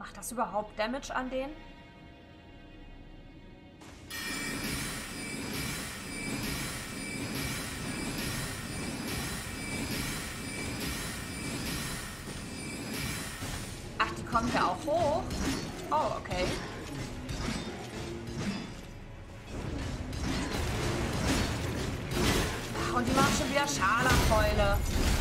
Macht das überhaupt Damage an den? Ach, die kommt ja auch hoch. Oh, okay. Ach, und die macht schon wieder Scharlachfäule.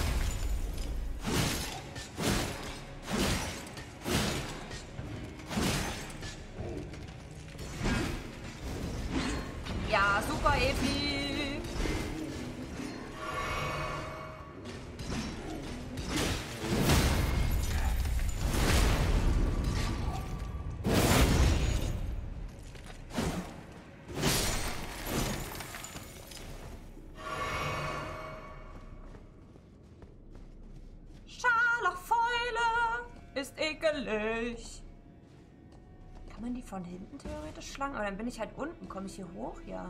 Ja, super, Epi. Scharlachfäule ist ekelig. Kann man die von hinten theoretisch schlagen? Aber dann bin ich halt unten. Komme ich hier hoch? Ja.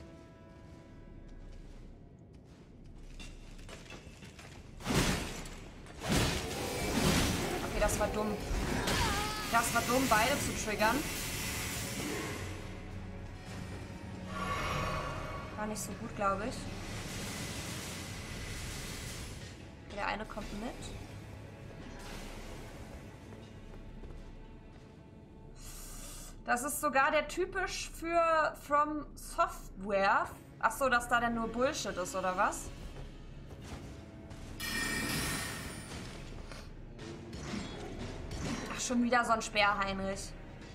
Okay, das war dumm. Das war dumm, beide zu triggern. War nicht so gut, glaube ich. Okay, der eine kommt mit. Das ist sogar der typisch für From Software. Achso, dass da denn nur Bullshit ist, oder was? Ach, schon wieder so ein Speer, Heinrich.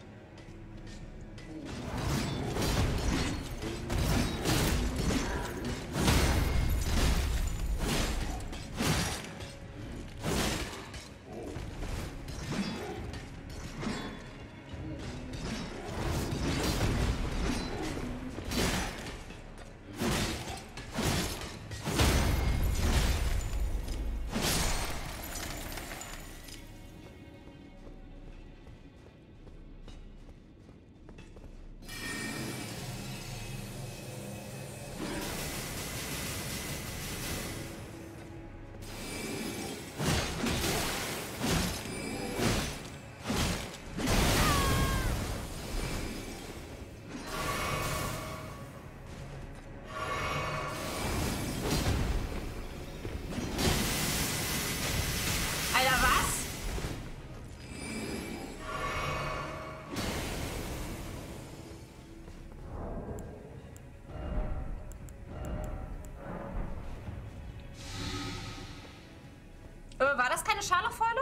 War das keine Scharlachfäule?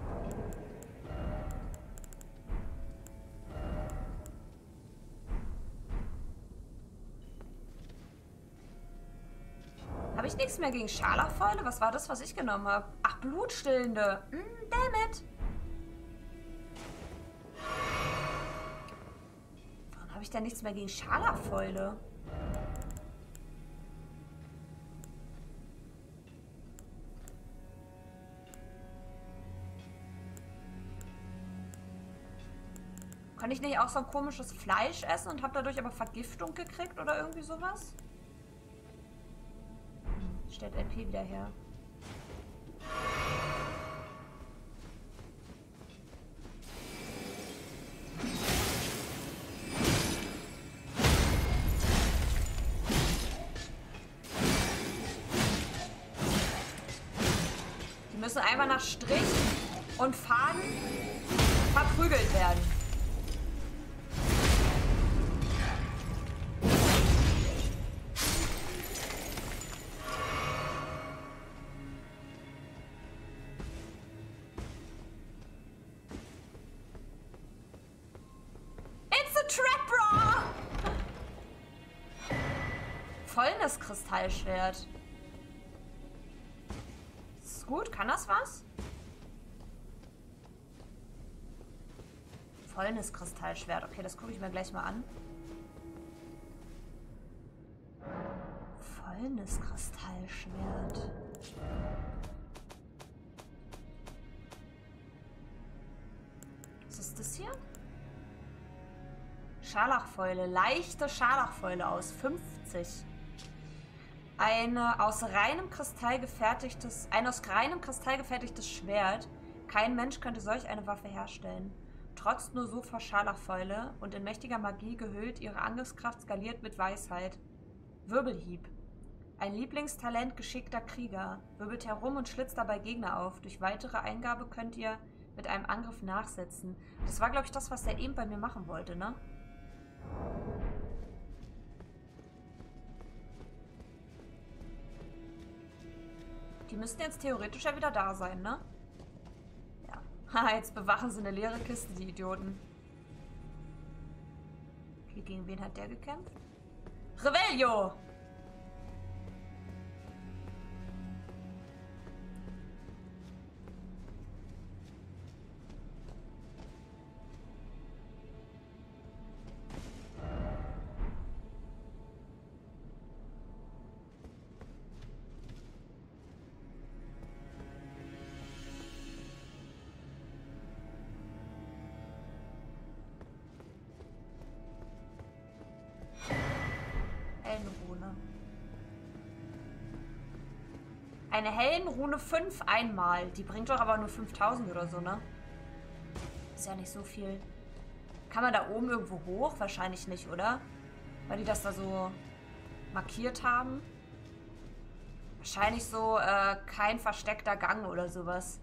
Habe ich nichts mehr gegen Scharlachfäule? Was war das, was ich genommen habe? Ach, Blutstillende. Damn it. Warum habe ich denn nichts mehr gegen Scharlachfäule? Kann ich nicht auch so ein komisches Fleisch essen und habe dadurch aber Vergiftung gekriegt oder irgendwie sowas? Stellt LP wieder her. Die müssen einfach nach Strich und Faden verprügelt werden. Volles Kristallschwert. Ist gut, kann das was? Volles Kristallschwert. Okay, das gucke ich mir gleich mal an. Volles Kristallschwert. Was ist das hier? Scharlachfäule. Leichte Scharlachfäule aus 50. Ein aus reinem Kristall gefertigtes Schwert. Kein Mensch könnte solch eine Waffe herstellen. strotzt nur so vor Scharlachfäule und in mächtiger Magie gehüllt, ihre Angriffskraft skaliert mit Weisheit. Wirbelhieb. Ein Lieblingstalent geschickter Krieger. Wirbelt herum und schlitzt dabei Gegner auf. Durch weitere Eingabe könnt ihr mit einem Angriff nachsetzen. Das war, glaube ich, das, was der eben bei mir machen wollte, ne? Die müssten jetzt theoretisch ja wieder da sein, ne? Ja. Haha, jetzt bewachen sie eine leere Kiste, die Idioten. Okay, gegen wen hat der gekämpft? Revelio! Heldenrune. Eine Heldenrune 5 einmal. Die bringt doch aber nur 5000 oder so, ne? Ist ja nicht so viel. Kann man da oben irgendwo hoch? Wahrscheinlich nicht, oder? Weil die das da so markiert haben. Wahrscheinlich so kein versteckter Gang oder sowas.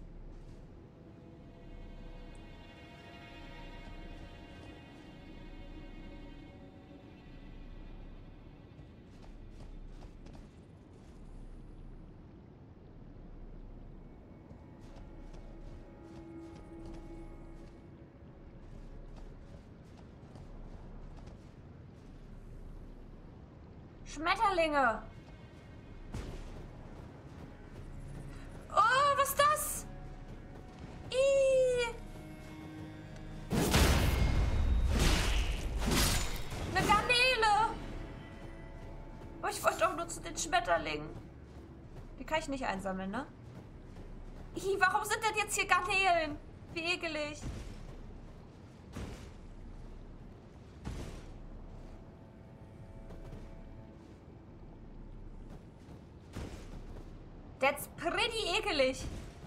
Schmetterlinge! Oh, was ist das? Ih. Eine Garnele! Oh, ich wollte doch nur zu den Schmetterlingen. Die kann ich nicht einsammeln, ne? Ih, warum sind denn jetzt hier Garnelen? Wie ekelig. That's pretty ekelig.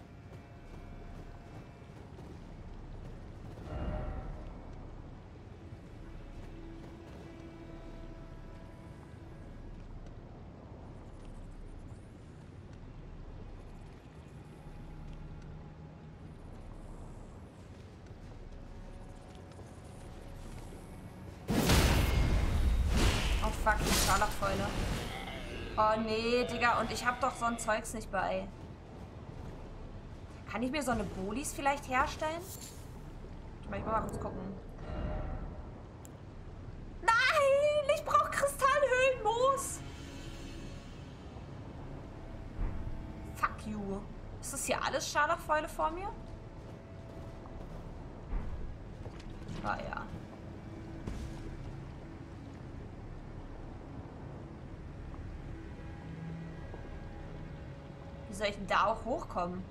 Oh fuck, die Scharlachfäule. Oh nee, Digga, und ich hab doch so ein Zeugs nicht bei. Kann ich mir so eine Bolis vielleicht herstellen? Ich will mal kurz gucken. Nein, ich brauche Kristallhöhlenmoos. Fuck you. Ist das hier alles Scharlachfäule vor mir? Ah ja. Wie soll ich denn da auch hochkommen?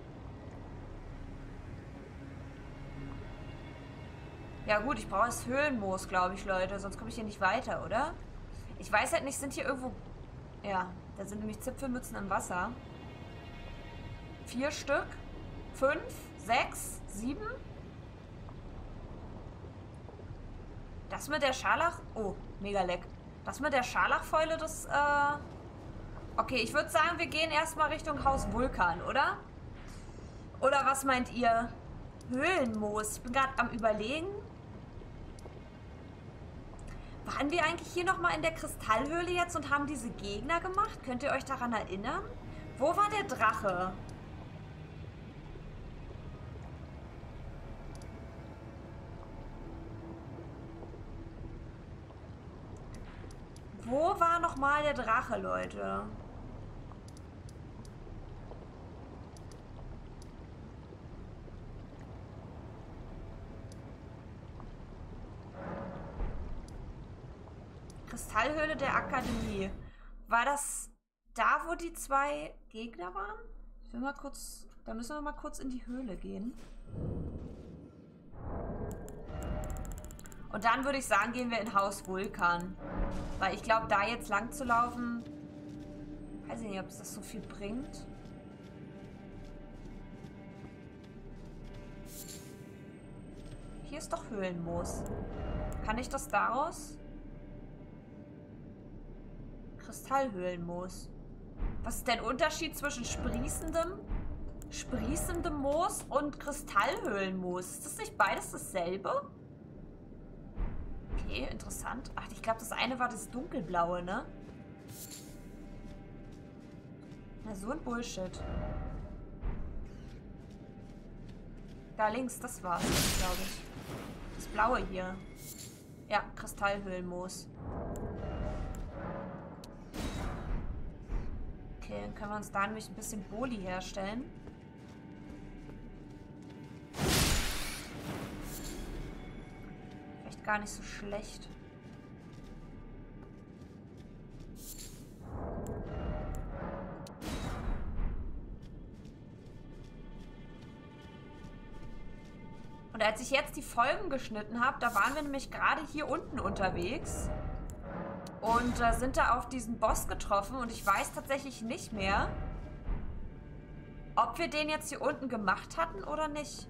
Ja gut, ich brauche das Höhlenmoos, glaube ich, Leute. Sonst komme ich hier nicht weiter, oder? Ich weiß halt nicht, sind hier irgendwo... Ja, da sind nämlich Zipfelmützen im Wasser. 4 Stück? 5? 6? 7? Das mit der Scharlach... Oh, mega leck. Das mit der Scharlachfäule, das... Okay, ich würde sagen, wir gehen erstmal Richtung Haus Vulkan, oder? Oder was meint ihr? Höhlenmoos. Ich bin gerade am Überlegen. Waren wir eigentlich hier nochmal in der Kristallhöhle jetzt und haben diese Gegner gemacht? Könnt ihr euch daran erinnern? Wo war der Drache? Wo war nochmal der Drache, Leute? Kristallhöhle der Akademie. War das da, wo die 2 Gegner waren? Ich will mal kurz... Da müssen wir mal kurz in die Höhle gehen. Und dann würde ich sagen, gehen wir in Haus Vulkan. Weil ich glaube, da jetzt lang zu laufen... Weiß ich nicht, ob es das so viel bringt. Hier ist doch Höhlenmoos. Kann ich das daraus? Kristallhöhlenmoos. Was ist der Unterschied zwischen sprießendem Moos und Kristallhöhlenmoos? Ist das nicht beides dasselbe? Okay, interessant. Ach, ich glaube, das eine war das dunkelblaue, ne? Na, so ein Bullshit. Da links, das war's, glaube ich. Das blaue hier. Ja, Kristallhöhlenmoos. Okay, dann können wir uns da nämlich ein bisschen Boli herstellen. Vielleicht gar nicht so schlecht. Und als ich jetzt die Folgen geschnitten habe, da waren wir nämlich gerade hier unten unterwegs. Und sind da auf diesen Boss getroffen. Und ich weiß tatsächlich nicht mehr, ob wir den jetzt hier unten gemacht hatten oder nicht.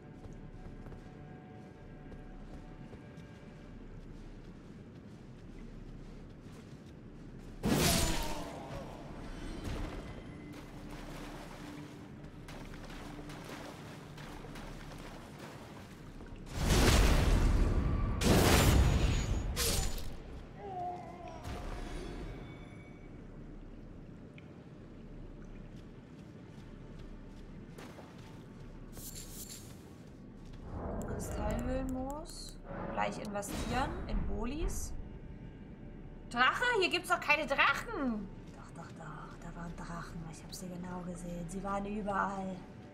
Kristallhöhlenmoos. Gleich investieren in Bolis. Drache? Hier gibt's doch keine Drachen. Doch, doch, doch. Da waren Drachen. Ich habe sie genau gesehen. Sie waren überall.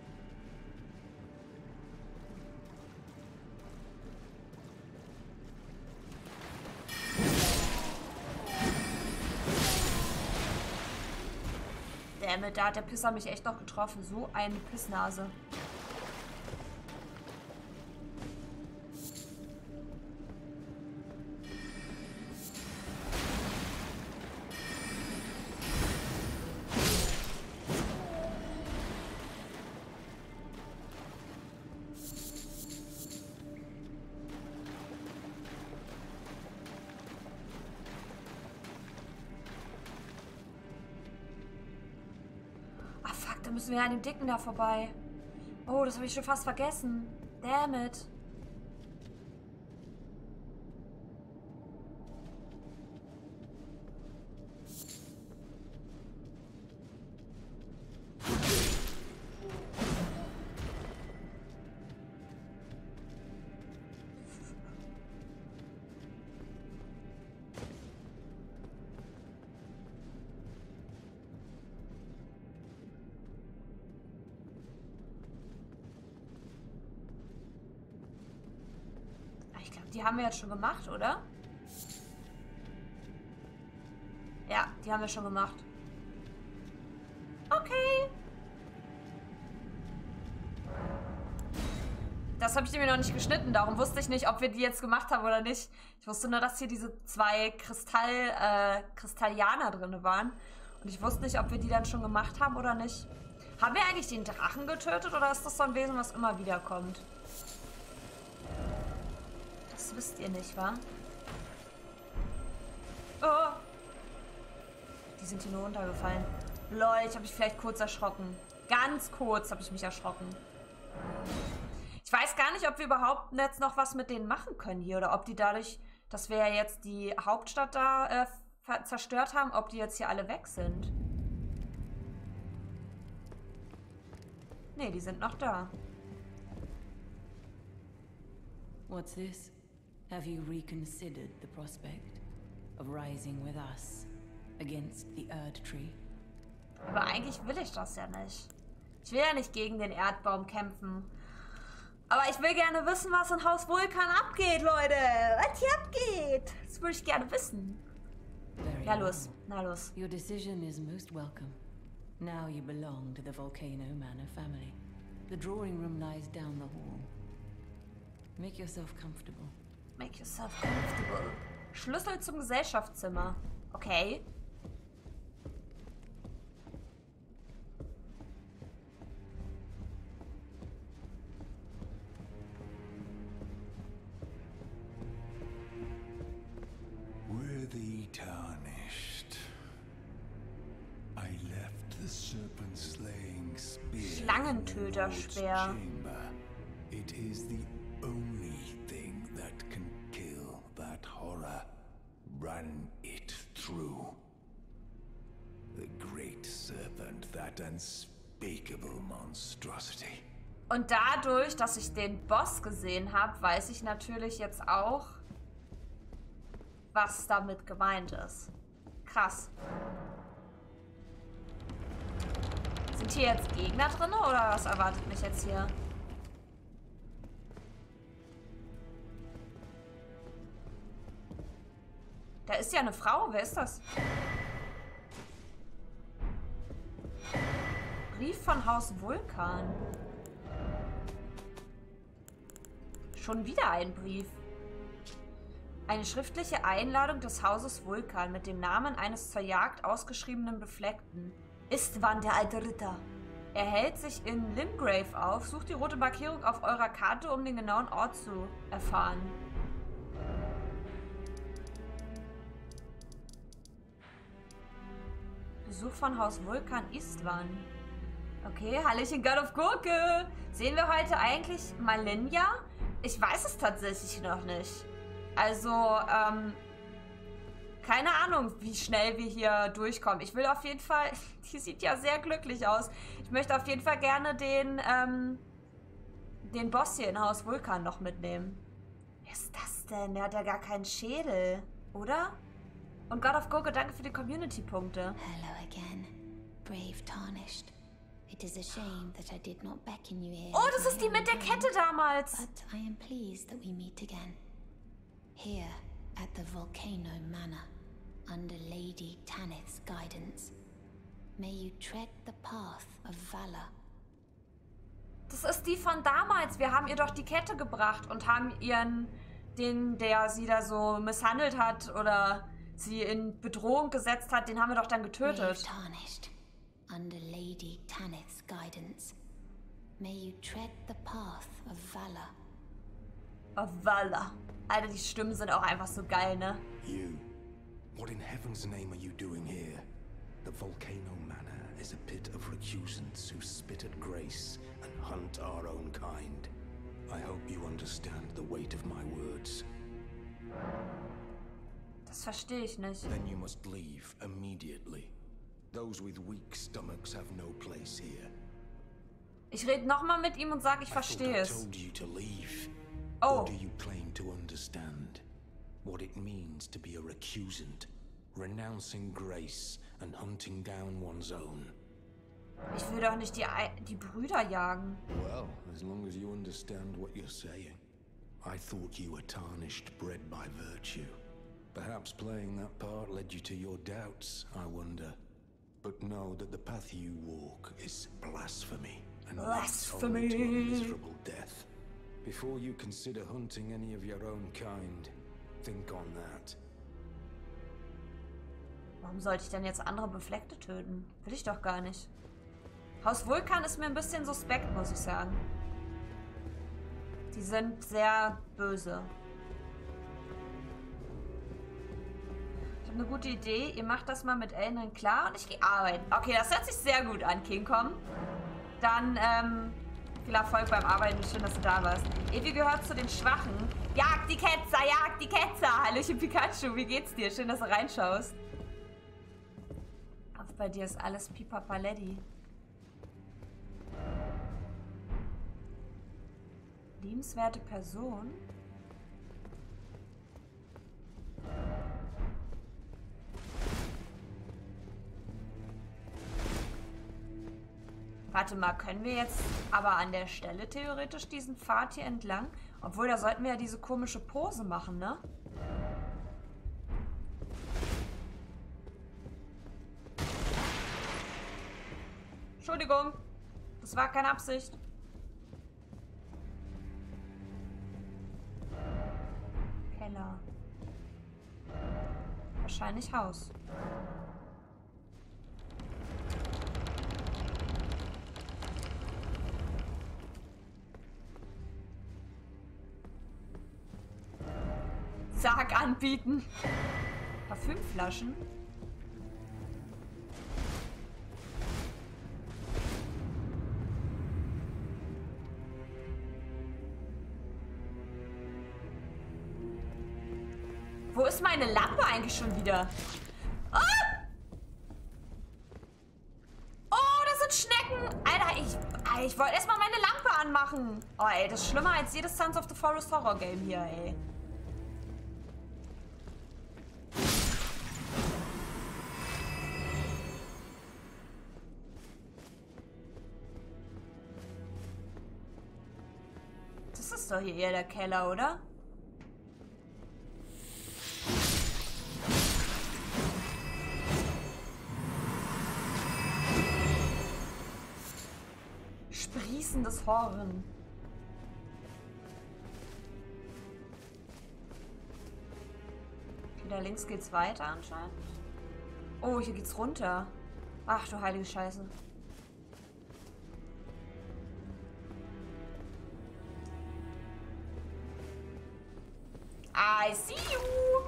Dammit, da hat der Pisser mich echt noch getroffen. So eine Pissnase. Da müssen wir an dem Dicken da vorbei. Oh, das habe ich schon fast vergessen. Damn it. Ich glaube, die haben wir jetzt schon gemacht, oder? Ja, die haben wir schon gemacht. Okay. Das habe ich mir noch nicht geschnitten, darum wusste ich nicht, ob wir die jetzt gemacht haben oder nicht. Ich wusste nur, dass hier diese zwei Kristallianer drin waren. Und ich wusste nicht, ob wir die dann schon gemacht haben oder nicht. Haben wir eigentlich den Drachen getötet oder ist das so ein Wesen, was immer wieder kommt? Das wisst ihr nicht, wa? Oh! Die sind hier nur runtergefallen. Lol, ich habe mich vielleicht kurz erschrocken. Ganz kurz habe ich mich erschrocken. Ich weiß gar nicht, ob wir überhaupt jetzt noch was mit denen machen können hier. Oder ob die dadurch, dass wir ja jetzt die Hauptstadt da zerstört haben, ob die jetzt hier alle weg sind. Nee, die sind noch da. What's this? Have you reconsidered the prospect of rising with us against the Erdtree? Aber eigentlich will ich das ja nicht. Ich will ja nicht gegen den Erdbaum kämpfen. Aber ich will gerne wissen, was in Haus Vulkan abgeht, Leute. Was hier abgeht. Das würde ich gerne wissen. Very Ja, los. well. Na los. Your decision is most welcome. Now you belong to the Volcano Manor family. The drawing room lies down the hall. Make yourself comfortable. Make yourself comfortable. Schlüssel zum Gesellschaftszimmer. Okay. Schlangentöterschwer. It is the only thing that can kill that horror. Run it through. The great serpent, that unspeakable monstrosity. Und dadurch, dass ich den Boss gesehen habe, weiß ich natürlich jetzt auch, was damit gemeint ist. Krass. Sind hier jetzt Gegner drin oder was erwartet mich jetzt hier? Da ist ja eine Frau. Wer ist das? Brief von Haus Vulkan. Schon wieder ein Brief. Eine schriftliche Einladung des Hauses Vulkan mit dem Namen eines zur Jagd ausgeschriebenen Befleckten. Istvan, der alte Ritter. Er hält sich in Limgrave auf. Sucht die rote Markierung auf eurer Karte, um den genauen Ort zu erfahren. Besuch von Haus Vulkan Istvan. Okay, Hallöchen God of Gurke. Sehen wir heute eigentlich Malenia? Ich weiß es tatsächlich noch nicht. Also, keine Ahnung, wie schnell wir hier durchkommen. Ich will auf jeden Fall... Die sieht ja sehr glücklich aus. Ich möchte auf jeden Fall gerne den Boss hier in Haus Vulkan noch mitnehmen. Wer ist das denn? Der hat ja gar keinen Schädel, oder? Und God of Gurke, danke für die Community-Punkte. Hello again, brave Tarnished. It is a shame that I did not beckon you here. Oh, das ist die mit der Kette damals. But I am pleased that we meet again. Here at the Volcano Manor, under Lady Tanith's guidance. May you tread the path of valor. Das ist die von damals. Wir haben ihr doch die Kette gebracht und haben den, der sie da so misshandelt hat oder sie in Bedrohung gesetzt hat, den haben wir doch dann getötet. Tarnished, under Lady Tanith's guidance. May you tread the path of valor. Of valor. Alter, die Stimmen sind auch einfach so geil, ne? You. What in heaven's name are you doing here? The Volcano Manor is a pit of recusants who spit at grace and hunt our own kind. I hope you understand the weight of my words. Das verstehe ich nicht. Then you must leave immediately. Those with weak stomachs have no place here. Ich rede nochmal mit ihm und sage, ich verstehe es. I told you to leave. Oh. Or do you claim to understand what it means to be a recusant, renouncing grace and hunting down one's own? Ich will doch nicht die Brüder jagen. Well, as long as you understand what you're saying. I thought you were tarnished, bred by virtue. Perhaps playing that part led you to your doubts, I wonder. But know that the path you walk is blasphemy, and leads only to a miserable death. Before you consider hunting any of your own kind, think on that. Warum sollte ich denn jetzt andere Befleckte töten? Will ich doch gar nicht. Haus Vulkan ist mir ein bisschen suspekt, muss ich sagen. Die sind sehr böse. Ich habe eine gute Idee. Ihr macht das mal mit Elnern klar und ich gehe arbeiten. Okay, das hört sich sehr gut an, King Kong. Dann, viel Erfolg beim Arbeiten. Schön, dass du da warst. Evi gehört zu den Schwachen. Jagd die Ketzer, jagd die Ketzer. Hallöchen Pikachu, wie geht's dir? Schön, dass du reinschaust. Auf bei dir ist alles Pipapaletti. Liebenswerte Person. Warte mal, können wir jetzt aber an der Stelle theoretisch diesen Pfad hier entlang? Obwohl, da sollten wir ja diese komische Pose machen, ne? Entschuldigung, das war keine Absicht. Keller. Wahrscheinlich Haus. Sarg anbieten. Parfümflaschen. Wo ist meine Lampe eigentlich schon wieder? Ah! Oh, das sind Schnecken. Alter, ich wollte erstmal meine Lampe anmachen. Oh, ey, das ist schlimmer als jedes Sons of the Forest Horror Game hier, ey. Das ist doch hier eher der Keller, oder? Sprießendes Horn. Okay, da links geht's weiter anscheinend. Oh, hier geht's runter. Ach du heilige Scheiße. I see you.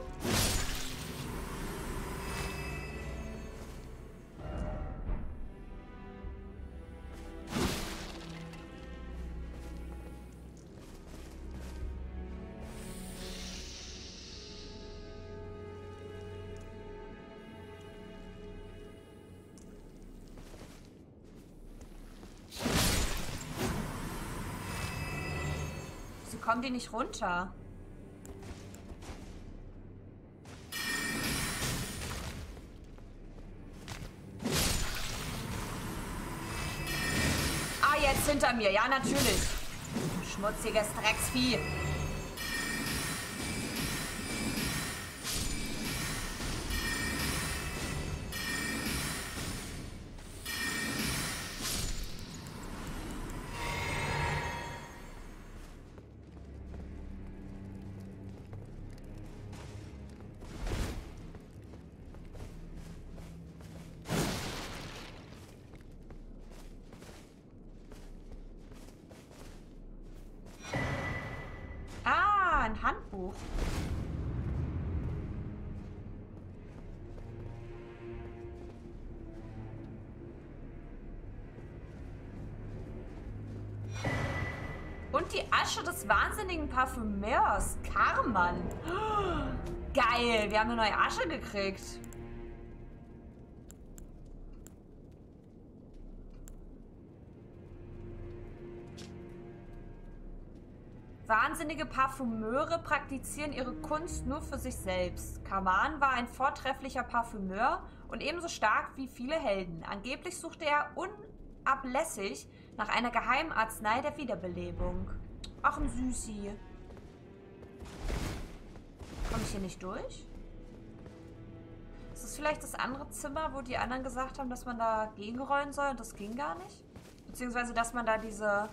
Wieso kommen die nicht runter? Jetzt hinter mir. Ja, natürlich. Schmutziges Drecksvieh. Ein Handbuch. Und die Asche des wahnsinnigen Parfümeurs. Karman. Geil, wir haben eine neue Asche gekriegt. Wahnsinnige Parfümeure praktizieren ihre Kunst nur für sich selbst. Karman war ein vortrefflicher Parfümeur und ebenso stark wie viele Helden. Angeblich suchte er unablässig nach einer geheimen Arznei der Wiederbelebung. Ach, ein Süßi. Komme ich hier nicht durch? Ist das vielleicht das andere Zimmer, wo die anderen gesagt haben, dass man da gegenrollen soll und das ging gar nicht? Beziehungsweise, dass man da diese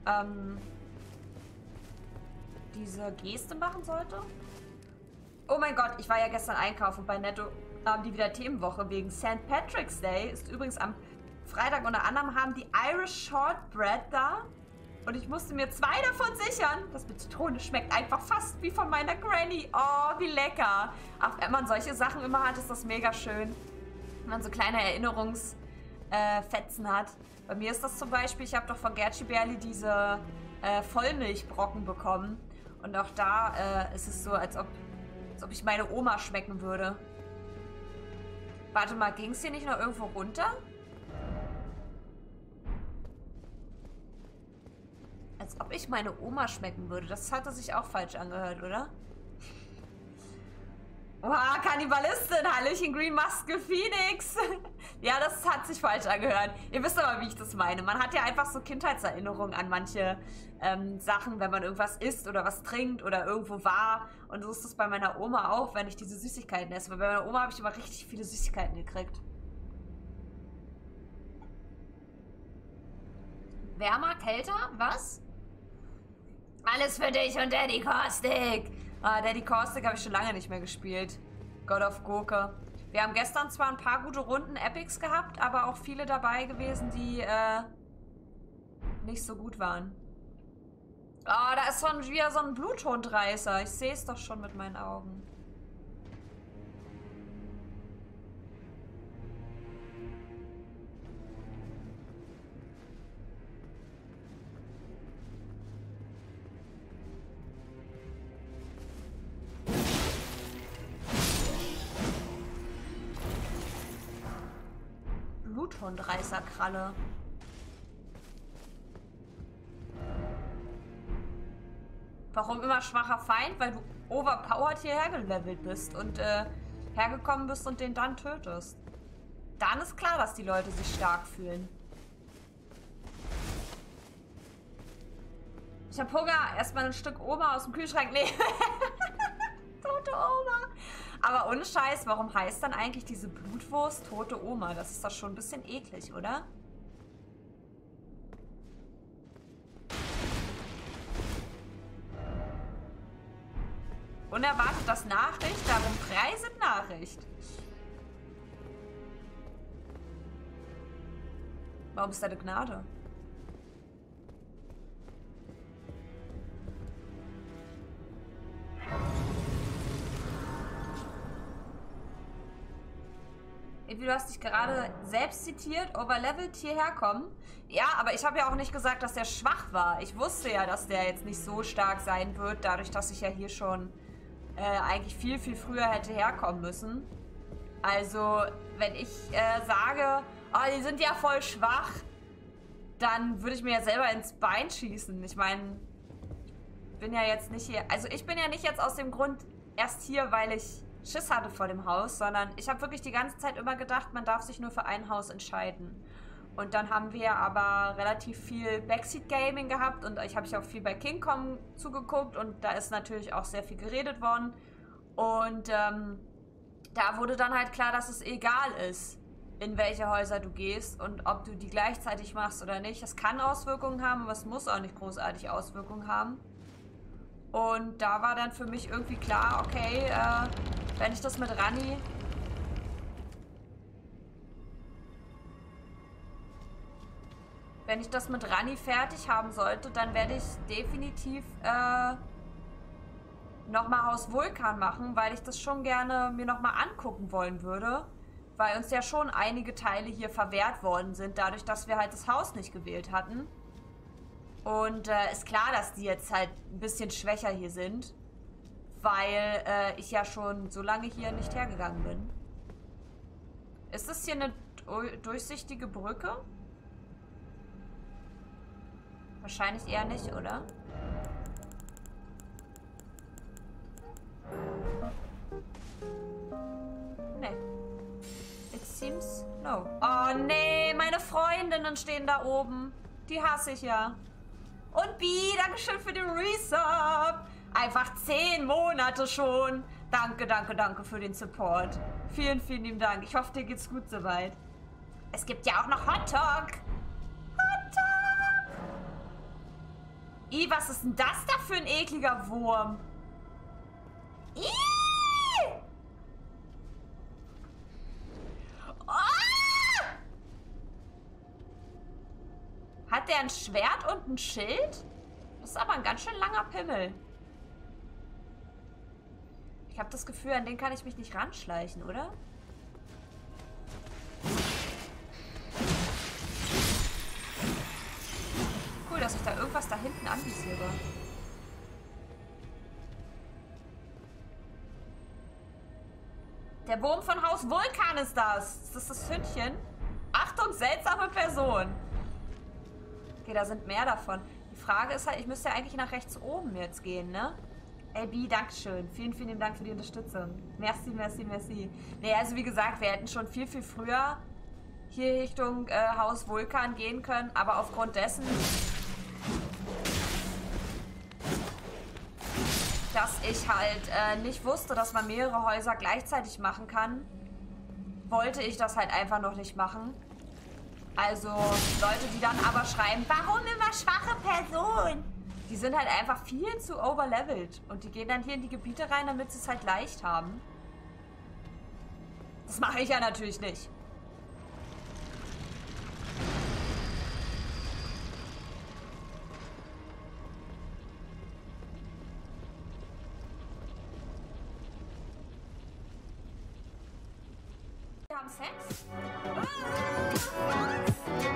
Geste machen sollte. Oh mein Gott, ich war ja gestern einkaufen bei Netto. Haben die wieder Themenwoche wegen St. Patrick's Day. Ist übrigens am Freitag unter anderem haben die Irish Shortbread da. Und ich musste mir 2 davon sichern. Das mit Zitrone schmeckt einfach fast wie von meiner Granny. Oh, wie lecker. Ach, wenn man solche Sachen immer hat, ist das mega schön. Wenn man so kleine Erinnerungsfetzen hat. Bei mir ist das zum Beispiel, ich habe doch von Gerci Berli diese Vollmilchbrocken bekommen. Und auch da ist es so, als ob ich meine Oma schmecken würde. Warte mal, ging es hier nicht noch irgendwo runter? Als ob ich meine Oma schmecken würde. Das hatte sich auch falsch angehört, oder? Oha, Kannibalistin, Hallöchen, Green Muscle Phoenix. Ja, das hat sich falsch angehört. Ihr wisst aber, wie ich das meine. Man hat ja einfach so Kindheitserinnerungen an manche Sachen, wenn man irgendwas isst oder was trinkt oder irgendwo war. Und so ist das bei meiner Oma auch, wenn ich diese Süßigkeiten esse. Weil bei meiner Oma habe ich immer richtig viele Süßigkeiten gekriegt. Wärmer, kälter, was? Alles für dich und Daddy Caustic. Ah, Daddy Caustic habe ich schon lange nicht mehr gespielt. God of Gurke. Wir haben gestern zwar ein paar gute Runden Epics gehabt, aber auch viele dabei gewesen, die nicht so gut waren. Oh, da ist schon wieder so ein Bluthundreißer. Ich sehe es doch schon mit meinen Augen. Hundreißerkralle. Warum immer schwacher Feind? Weil du overpowered hierher gelevelt bist und hergekommen bist und den dann tötest. Dann ist klar, dass die Leute sich stark fühlen. Ich hab Hunger. Erstmal ein Stück Oma aus dem Kühlschrank nehmen. Tote Oma. Aber ohne Scheiß, warum heißt dann eigentlich diese Blutwurst tote Oma? Das ist doch schon ein bisschen eklig, oder? Unerwartet das Nachricht, darum 3 sind Nachricht. Warum ist da eine Gnade? Du hast dich gerade selbst zitiert, overlevelt hierher kommen. Ja, aber ich habe ja auch nicht gesagt, dass der schwach war. Ich wusste ja, dass der jetzt nicht so stark sein wird, dadurch, dass ich ja hier schon eigentlich viel, viel früher hätte herkommen müssen. Also, wenn ich sage, oh, die sind ja voll schwach, dann würde ich mir ja selber ins Bein schießen. Ich meine, ich bin ja jetzt nicht hier... Also, ich bin ja nicht jetzt aus dem Grund erst hier, weil ich Schiss hatte vor dem Haus, sondern ich habe wirklich die ganze Zeit immer gedacht, man darf sich nur für ein Haus entscheiden. Und dann haben wir aber relativ viel Backseat-Gaming gehabt und ich habe auch viel bei King Kong zugeguckt und da ist natürlich auch sehr viel geredet worden. Und da wurde dann halt klar, dass es egal ist, in welche Häuser du gehst und ob du die gleichzeitig machst oder nicht. Es kann Auswirkungen haben, aber es muss auch nicht großartig Auswirkungen haben. Und da war dann für mich irgendwie klar, okay, wenn ich das mit Rani... Wenn ich das mit Rani fertig haben sollte, dann werde ich definitiv nochmal Haus Vulkan machen, weil ich das schon gerne mir nochmal angucken wollen würde. Weil uns ja schon einige Teile hier verwehrt worden sind, dadurch, dass wir halt das Haus nicht gewählt hatten. Und ist klar, dass die jetzt halt ein bisschen schwächer hier sind, weil ich ja schon so lange hier nicht hergegangen bin. Ist das hier eine durchsichtige Brücke? Wahrscheinlich eher nicht, oder? Nee. It seems no. Oh nee, meine Freundinnen stehen da oben. Die hasse ich ja. Und Bi, dankeschön für den Resub. Einfach 10 Monate schon. Danke, danke, danke für den Support. Vielen, vielen lieben Dank. Ich hoffe, dir geht's gut soweit. Es gibt ja auch noch Hot Talk. Hot Talk. Was ist denn das da für ein ekliger Wurm? Oh! Hat der ein Schwert und ein Schild? Das ist aber ein ganz schön langer Pimmel. Ich habe das Gefühl, an den kann ich mich nicht ranschleichen, oder? Cool, dass ich da irgendwas da hinten anvisiere. Der Wurm von Haus Vulkan ist das. Ist das das Hündchen? Achtung, seltsame Person. Okay, da sind mehr davon. Die Frage ist halt, ich müsste ja eigentlich nach rechts oben jetzt gehen, ne? LB, dankeschön. Vielen, vielen Dank für die Unterstützung. Merci, merci, merci. Nee, also wie gesagt, wir hätten schon viel, viel früher hier Richtung Haus Vulkan gehen können, aber aufgrund dessen, dass ich halt nicht wusste, dass man mehrere Häuser gleichzeitig machen kann, wollte ich das halt einfach noch nicht machen. Also Leute, die dann aber schreiben, warum immer schwache Person? Die sind halt einfach viel zu overlevelt. Und die gehen dann hier in die Gebiete rein, damit sie es halt leicht haben. Das mache ich ja natürlich nicht. Wir haben Sex?